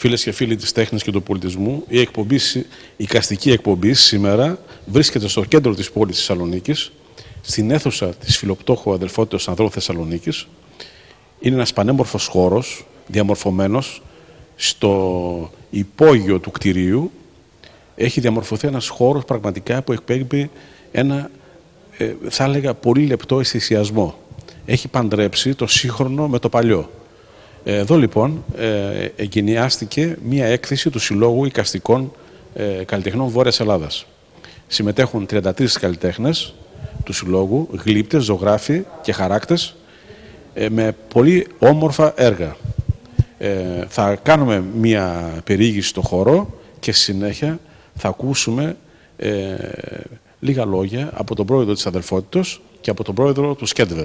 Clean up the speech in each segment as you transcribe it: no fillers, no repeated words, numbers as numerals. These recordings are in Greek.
Φίλες και φίλοι της τέχνης και του πολιτισμού, η εικαστική εκπομπή σήμερα βρίσκεται στο κέντρο της πόλης της Θεσσαλονίκης, στην αίθουσα της Φιλοπτώχου Αδελφότητος Ανδρών Θεσσαλονίκης. Είναι ένας πανέμορφος χώρος, διαμορφωμένος στο υπόγειο του κτηρίου. Έχει διαμορφωθεί ένας χώρος πραγματικά που εκπέμπει ένα, θα έλεγα, πολύ λεπτό αισθησιασμό. Έχει παντρέψει το σύγχρονο με το παλιό. Εδώ λοιπόν εγκαινιάστηκε μία έκθεση του Συλλόγου Εικαστικών Καλλιτεχνών Βόρειας Ελλάδας. Συμμετέχουν 33 καλλιτέχνες του Συλλόγου, γλύπτες, ζωγράφοι και χαράκτες με πολύ όμορφα έργα. Θα κάνουμε μία περιήγηση στο χώρο και στη συνέχεια θα ακούσουμε λίγα λόγια από τον πρόεδρο της Αδελφότητος και από τον πρόεδρο του ΣΚΕΤΒΕ.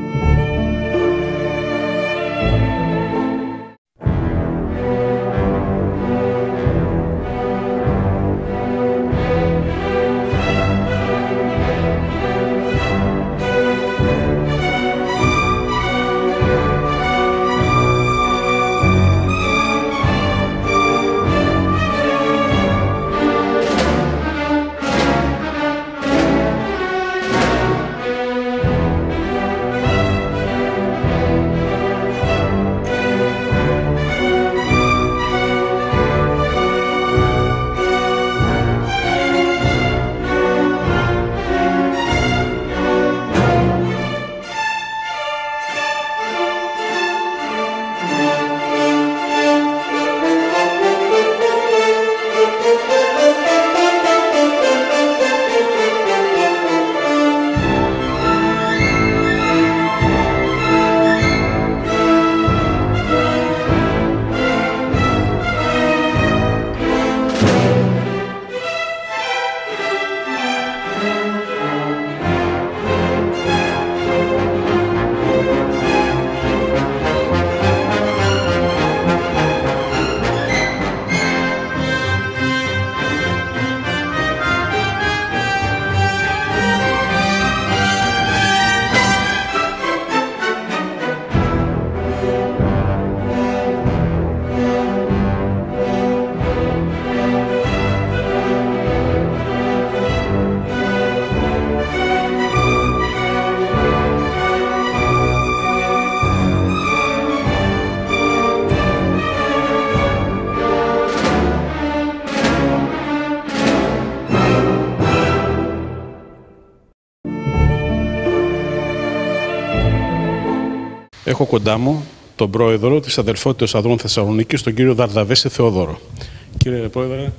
Έχω κοντά μου τον πρόεδρο της Αδελφότητας Ανδρών Θεσσαλονίκης, τον κύριο Δαρδαβέση Θεόδωρο. Κύριε Πρόεδρε,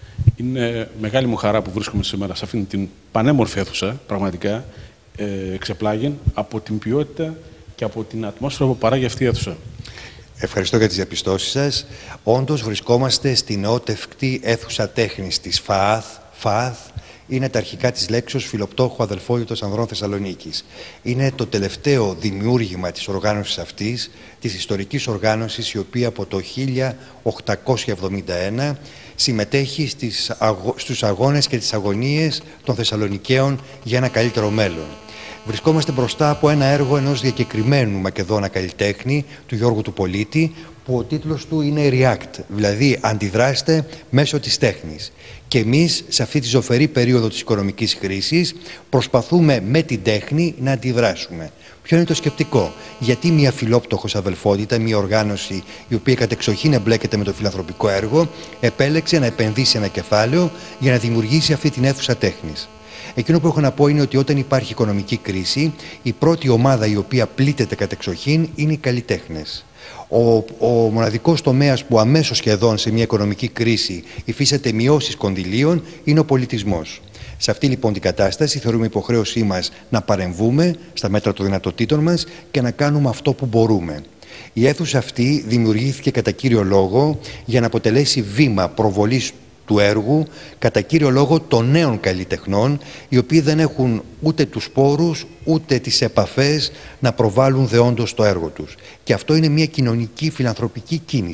είναι μεγάλη μου χαρά που βρίσκομαι σήμερα σε αυτήν την πανέμορφη αίθουσα, πραγματικά εξεπλάγει από την ποιότητα και από την ατμόσφαιρα που παράγει αυτή η αίθουσα. Ευχαριστώ για τις διαπιστώσεις σας. Όντως βρισκόμαστε στην νεότευκτη αίθουσα τέχνης της ΦΑΑΘ. Είναι τα αρχικά της λέξεως Φιλοπτώχου Αδελφότητος Ανδρών Θεσσαλονίκης. Είναι το τελευταίο δημιούργημα της οργάνωσης αυτής, της ιστορικής οργάνωσης, η οποία από το 1871 συμμετέχει στους αγώνες και τις αγωνίες των Θεσσαλονικαίων για ένα καλύτερο μέλλον. Βρισκόμαστε μπροστά από ένα έργο ενός διακεκριμένου Μακεδόνα καλλιτέχνη, του Γιώργου του Πολίτη, που ο τίτλος του είναι React, δηλαδή αντιδράστε μέσω της τέχνης. Και εμείς σε αυτή τη ζωφερή περίοδο της οικονομικής κρίσης προσπαθούμε με την τέχνη να αντιδράσουμε. Ποιο είναι το σκεπτικό? Γιατί μια φιλόπτωχος αδελφότητα, μια οργάνωση η οποία κατεξοχήν εμπλέκεται με το φιλανθρωπικό έργο, επέλεξε να επενδύσει ένα κεφάλαιο για να δημιουργήσει αυτή την αίθουσα τέχνης? Εκείνο που έχω να πω είναι ότι όταν υπάρχει οικονομική κρίση, η πρώτη ομάδα η οποία πλήττεται κατεξοχήν είναι οι καλλιτέχνες. Ο μοναδικός τομέας που αμέσως σχεδόν σε μια οικονομική κρίση υφίσταται μειώσεις κονδυλίων είναι ο πολιτισμός. Σε αυτή λοιπόν την κατάσταση θεωρούμε υποχρέωσή μας να παρεμβούμε στα μέτρα των δυνατοτήτων μας και να κάνουμε αυτό που μπορούμε. Η αίθουσα αυτή δημιουργήθηκε κατά κύριο λόγο για να αποτελέσει βήμα προβολής του έργου, κατά κύριο λόγο των νέων καλλιτεχνών, οι οποίοι δεν έχουν ούτε τους πόρους ούτε τις επαφές να προβάλλουν δεόντως το έργο τους. Και αυτό είναι μια κοινωνική φιλανθρωπική κίνηση.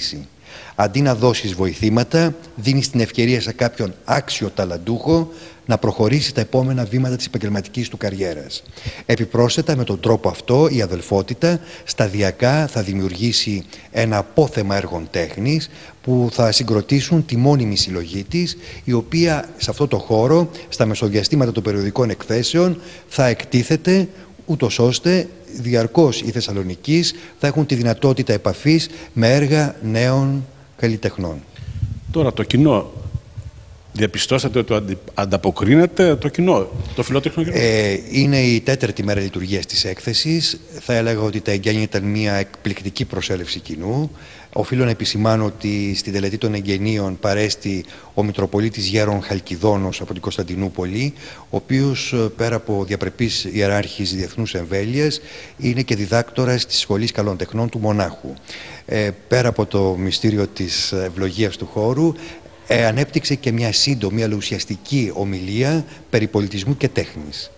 Αντί να δώσεις βοηθήματα, δίνεις την ευκαιρία σε κάποιον άξιο ταλαντούχο να προχωρήσει τα επόμενα βήματα της επαγγελματικής του καριέρας. Επιπρόσθετα, με τον τρόπο αυτό, η αδελφότητα σταδιακά θα δημιουργήσει ένα απόθεμα έργων τέχνης που θα συγκροτήσουν τη μόνιμη συλλογή της, η οποία σε αυτό το χώρο, στα μεσοδιαστήματα των περιοδικών εκθέσεων, θα εκτίθεται, ούτως ώστε διαρκώς οι Θεσσαλονικείς θα έχουν τη δυνατότητα επαφής με έργα νέων καλλιτεχνών. Τώρα το κοινό, διαπιστώσατε ότι ανταποκρίνεται το κοινό, το φιλότεχνο κοινό? Είναι η 4η μέρα λειτουργίας της έκθεσης. Θα έλεγα ότι τα εγγένεια ήταν μια εκπληκτική προσέλευση κοινού. Οφείλω να επισημάνω ότι στην τελετή των εγγενείων παρέστη ο Μητροπολίτης Γέρον Χαλκιδόνος από την Κωνσταντινούπολη, ο οποίος πέρα από διαπρεπής ιεράρχης διεθνούς εμβέλειας είναι και διδάκτορας της Σχολής Καλών Τεχνών του Μονάχου. Πέρα από το μυστήριο της ευλογίας του χώρου, ανέπτυξε και μια σύντομη αλλά ουσιαστική ομιλία περί πολιτισμού και τέχνης.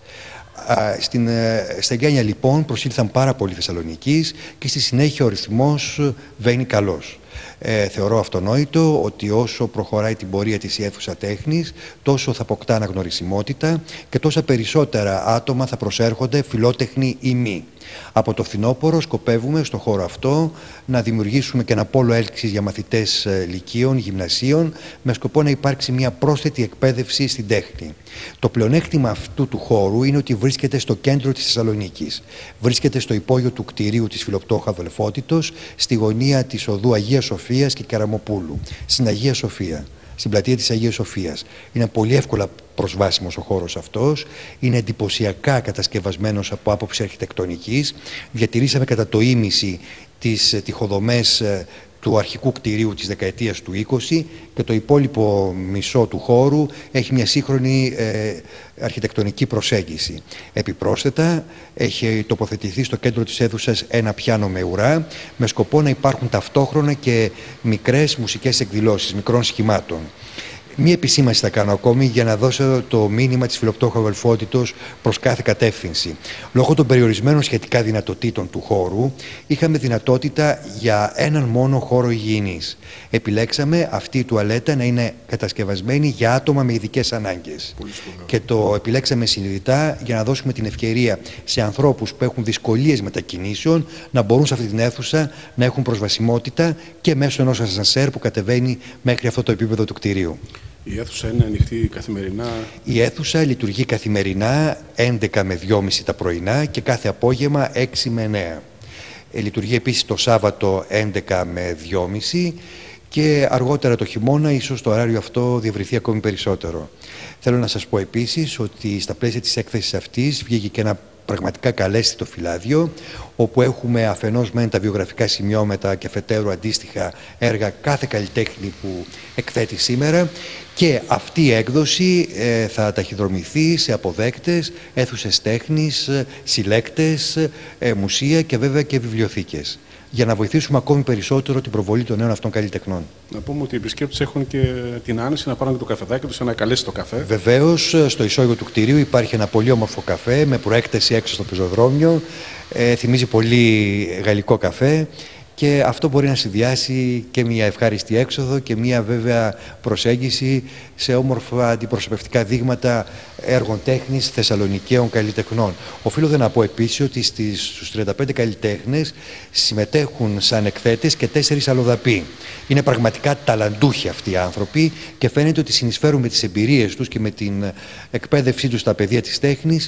Στα εγγένεια λοιπόν προσήλθαν πάρα πολλοί Θεσσαλονικείς και στη συνέχεια ο ρυθμός βαίνει καλός. Θεωρώ αυτονόητο ότι όσο προχωράει την πορεία της η αίθουσα τέχνης, τόσο θα αποκτά αναγνωρισιμότητα και τόσα περισσότερα άτομα θα προσέρχονται, φιλότεχνοι ή μη. Από το φθινόπωρο σκοπεύουμε στο χώρο αυτό να δημιουργήσουμε και ένα πόλο έλξης για μαθητές λυκείων, γυμνασίων, με σκοπό να υπάρξει μια πρόσθετη εκπαίδευση στην τέχνη. Το πλεονέκτημα αυτού του χώρου είναι ότι βρίσκεται στο κέντρο της Θεσσαλονίκης. Βρίσκεται στο υπόγειο του κτηρίου της Φιλοπτώχου Αδελφότητος, στη γωνία της οδού Αγίας Σοφίας και Καραμοπούλου, στην Αγία Σοφία, στην πλατεία της Αγίας Σοφίας. Είναι πολύ εύκολα προσβάσιμος ο χώρος αυτός, είναι εντυπωσιακά κατασκευασμένος από άποψη αρχιτεκτονικής. Διατηρήσαμε κατά το ίμιση τις τοιχοδομές του αρχικού κτηρίου της δεκαετίας του 20 και το υπόλοιπο μισό του χώρου έχει μια σύγχρονη αρχιτεκτονική προσέγγιση. Επιπρόσθετα, έχει τοποθετηθεί στο κέντρο της αίθουσας ένα πιάνο με ουρά, με σκοπό να υπάρχουν ταυτόχρονα και μικρές μουσικές εκδηλώσεις, μικρών σχημάτων. Μία επισήμανση θα κάνω ακόμη για να δώσω το μήνυμα της Φιλοπτώχου Αδελφότητος προς κάθε κατεύθυνση. Λόγω των περιορισμένων σχετικά δυνατοτήτων του χώρου, είχαμε δυνατότητα για έναν μόνο χώρο υγιεινής. Επιλέξαμε αυτή η τουαλέτα να είναι κατασκευασμένη για άτομα με ειδικές ανάγκες. Και το επιλέξαμε συνειδητά για να δώσουμε την ευκαιρία σε ανθρώπους που έχουν δυσκολίες μετακινήσεων να μπορούν σε αυτή την αίθουσα να έχουν προσβασιμότητα και μέσω ενός ασανσέρ που κατεβαίνει μέχρι αυτό το επίπεδο του κτηρίου. Η αίθουσα είναι ανοιχτή καθημερινά? Η αίθουσα λειτουργεί καθημερινά 11 με 2.30 τα πρωινά και κάθε απόγευμα 6 με 9. Λειτουργεί επίσης το Σάββατο 11 με 2.30 και αργότερα το χειμώνα ίσως το ωράριο αυτό διευρυθεί ακόμη περισσότερο. Θέλω να σας πω επίσης ότι στα πλαίσια της έκθεσης αυτής βγήκε και ένα πραγματικά καλέσθητο φυλάδιο, όπου έχουμε αφενός μεν τα βιογραφικά σημειώματα και αφετέρου αντίστοιχα έργα κάθε καλλιτέχνη που εκθέτει σήμερα, και αυτή η έκδοση θα ταχυδρομηθεί σε αποδέκτες, αίθουσες τέχνης, συλλέκτες, μουσεία και βέβαια και βιβλιοθήκες, για να βοηθήσουμε ακόμη περισσότερο την προβολή των νέων αυτών καλλιτεχνών. Να πούμε ότι οι επισκέπτες έχουν και την άνεση να πάρουν και το καφεδάκι τους, ένα καλέσθητο καφέ. Βεβαίως, στο ισόγειο του κτηρίου υπάρχει ένα πολύ όμορφο καφέ με προέκταση έξω στο πεζοδρόμιο. Θυμίζει πολύ γαλλικό καφέ. Και αυτό μπορεί να συνδυάσει και μια ευχάριστη έξοδο και μια βέβαια προσέγγιση σε όμορφα αντιπροσωπευτικά δείγματα έργων τέχνης θεσσαλονικαίων καλλιτεχνών. Οφείλω να πω επίσης ότι στους 35 καλλιτέχνες συμμετέχουν σαν εκθέτες και 4 αλλοδαποί. Είναι πραγματικά ταλαντούχοι αυτοί οι άνθρωποι και φαίνεται ότι συνεισφέρουν με τις εμπειρίες τους και με την εκπαίδευσή τους στα πεδία της τέχνης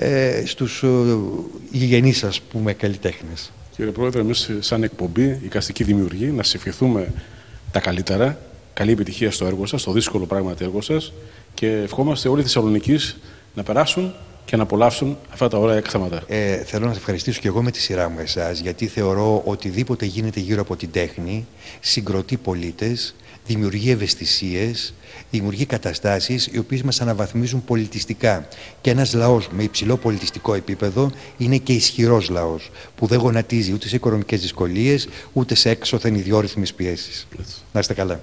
στους γηγενείς, ας πούμε, καλλιτέχνες. Κύριε Πρόεδρε, εμείς σαν εκπομπή, εικαστικοί δημιουργοί, να σας ευχηθούμε τα καλύτερα, καλή επιτυχία στο έργο σας, στο δύσκολο πράγματι έργο σας, και ευχόμαστε όλοι οι Θεσσαλονικείς να περάσουν και να απολαύσουν αυτά τα ωραία εκθέματα. Θέλω να σας ευχαριστήσω και εγώ με τη σειρά μου εσάς, γιατί θεωρώ οτιδήποτε γίνεται γύρω από την τέχνη συγκροτεί πολίτες, δημιουργεί ευαισθησίες, δημιουργεί καταστάσεις οι οποίες μας αναβαθμίζουν πολιτιστικά. Και ένας λαός με υψηλό πολιτιστικό επίπεδο είναι και ισχυρός λαός, που δεν γονατίζει ούτε σε οικονομικές δυσκολίες, ούτε σε έξωθεν ιδιόρυθμες πιέσεις. Να είστε καλά.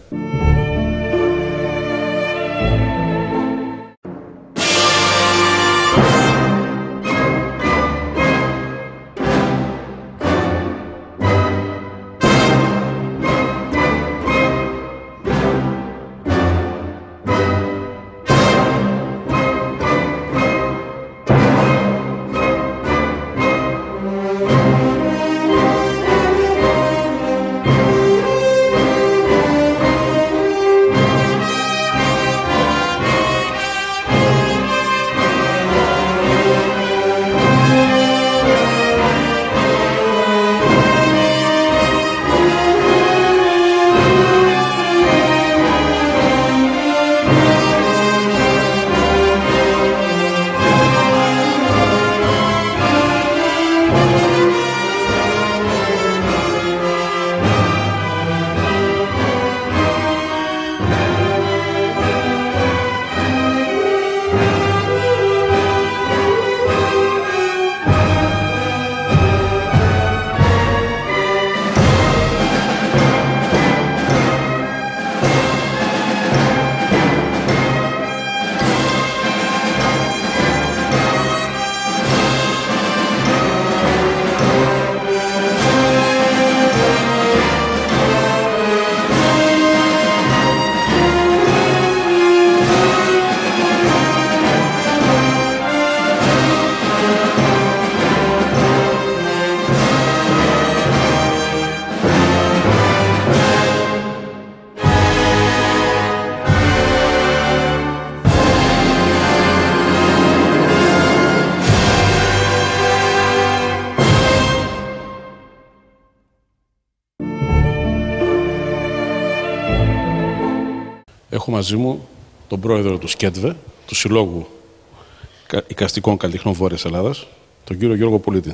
Έχω μαζί μου τον πρόεδρο του ΣΚΕΤΒΕ, του Συλλόγου Εικαστικών Καλλιτεχνών Βόρειας Ελλάδας, τον κύριο Γιώργο Πολίτη.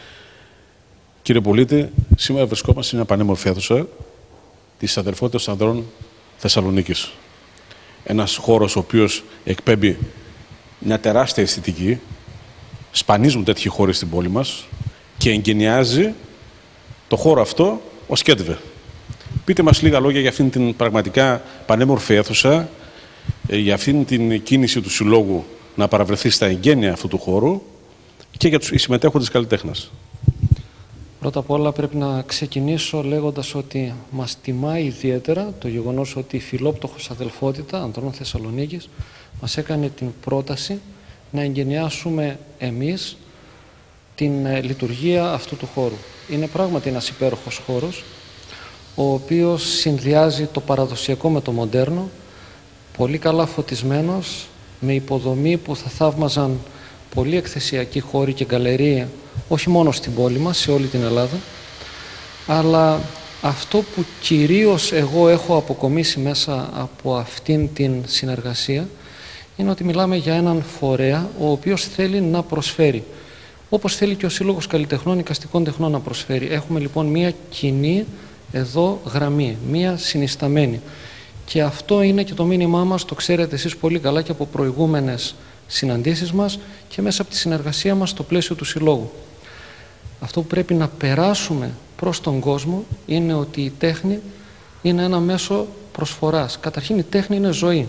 Κύριε Πολίτη, σήμερα βρισκόμαστε σε μια πανέμορφη αίθουσα της Αδελφότητας Ανδρών Θεσσαλονίκης. Ένας χώρος ο οποίος εκπέμπει μια τεράστια αισθητική, σπανίζουν τέτοιοι χώροι στην πόλη μας και εγκαινιάζει το χώρο αυτό ο ΣΚΕΤΒΕ. Πείτε μας λίγα λόγια για αυτήν την πραγματικά πανέμορφη αίθουσα, για αυτήν την κίνηση του Συλλόγου να παραβρεθεί στα εγγένεια αυτού του χώρου και για τους συμμετέχοντες καλλιτέχνες. Πρώτα απ' όλα πρέπει να ξεκινήσω λέγοντας ότι μας τιμά ιδιαίτερα το γεγονός ότι η Φιλόπτωχος Αδελφότητα Ανδρών Θεσσαλονίκης μας έκανε την πρόταση να εγκαινιάσουμε εμείς την λειτουργία αυτού του χώρου. Είναι πράγματι ένας υπέροχος χώρος, ο οποίος συνδυάζει το παραδοσιακό με το μοντέρνο, πολύ καλά φωτισμένος, με υποδομή που θα θαύμαζαν πολύ εκθεσιακοί χώροι και γκαλερία, όχι μόνο στην πόλη μας, σε όλη την Ελλάδα, αλλά αυτό που κυρίως εγώ έχω αποκομίσει μέσα από αυτήν την συνεργασία είναι ότι μιλάμε για έναν φορέα ο οποίος θέλει να προσφέρει, όπως θέλει και ο Σύλλογος Καλλιτεχνών Εικαστικών Τεχνών να προσφέρει. Έχουμε λοιπόν μία κοινή εδώ γραμμή, μία συνισταμένη. Και αυτό είναι και το μήνυμά μας, το ξέρετε εσείς πολύ καλά και από προηγούμενες συναντήσεις μας και μέσα από τη συνεργασία μας στο πλαίσιο του Συλλόγου. Αυτό που πρέπει να περάσουμε προς τον κόσμο είναι ότι η τέχνη είναι ένα μέσο προσφοράς. Καταρχήν η τέχνη είναι ζωή.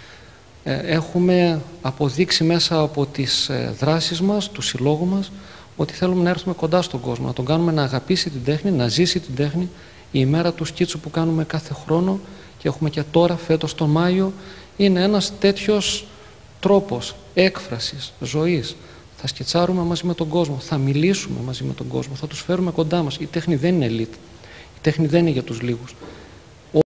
Έχουμε αποδείξει μέσα από τις δράσεις μας, του Συλλόγου μας, ότι θέλουμε να έρθουμε κοντά στον κόσμο, να τον κάνουμε να αγαπήσει την τέχνη, να ζήσει την τέχνη. Η ημέρα του σκίτσου που κάνουμε κάθε χρόνο και έχουμε και τώρα φέτος τον Μάιο είναι ένας τέτοιος τρόπος έκφρασης, ζωής. Θα σκιτσάρουμε μαζί με τον κόσμο, θα μιλήσουμε μαζί με τον κόσμο, θα τους φέρουμε κοντά μας. Η τέχνη δεν είναι elite, η τέχνη δεν είναι για τους λίγους.